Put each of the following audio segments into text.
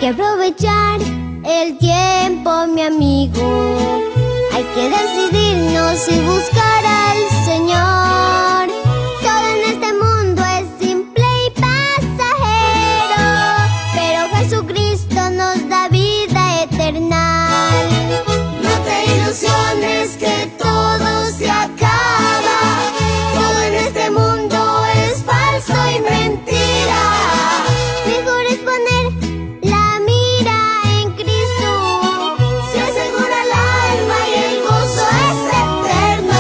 que aprovechar el tiempo, mi amigo. Hay que decidirnos y buscar al Señor. Todo en este mundo es simple y pasajero, pero Jesucristo nos da vida eterna. No te ilusiones que todo se acaba. Todo en este mundo es falso y mentira. Mejor es poner la mira en Cristo. Se asegura el alma y el gozo es eterno.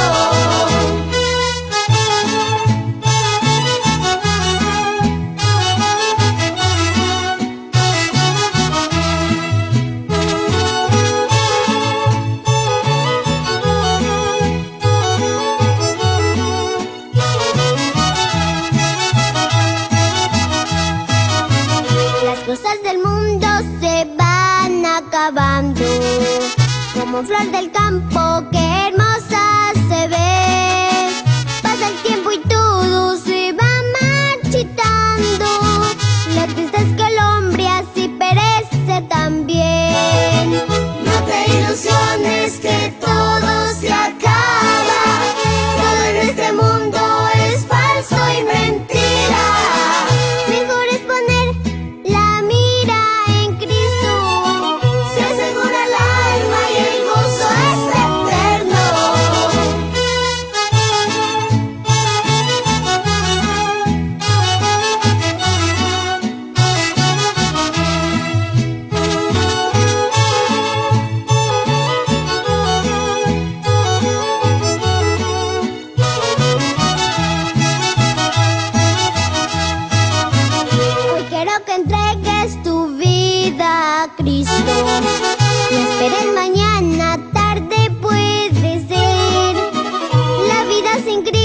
Las cosas del mundo se van acabando, como flor del campo que hermosa se ve. Pasa el tiempo y todo se va marchitando. Lo triste es que el hombre así perece también. No te ilusiones que todo se acaba. Todo en este mundo es falso y mentira. Mejor es poner la mira en Cristo. Se asegura el alma y el gozo es eterno. Hoy quiero que entregues tu vida a Cristo. No esperes mañana, tarde puede ser. La vida sin Cristo